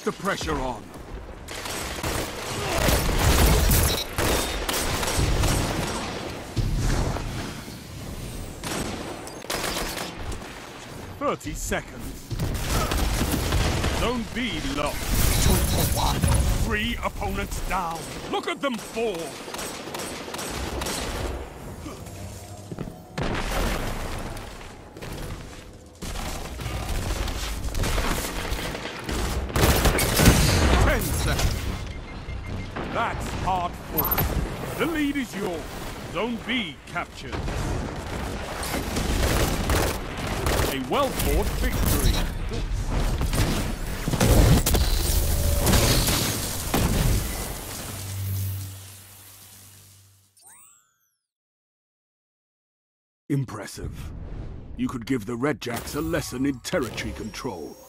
the pressure on. "30 seconds. Zone B lost. 2 for 1. 3 opponents down. Look at them fall. That's hard fought. The lead is yours. Zone B captured. A well-fought victory. Impressive. You could give the Red Jacks a lesson in territory control.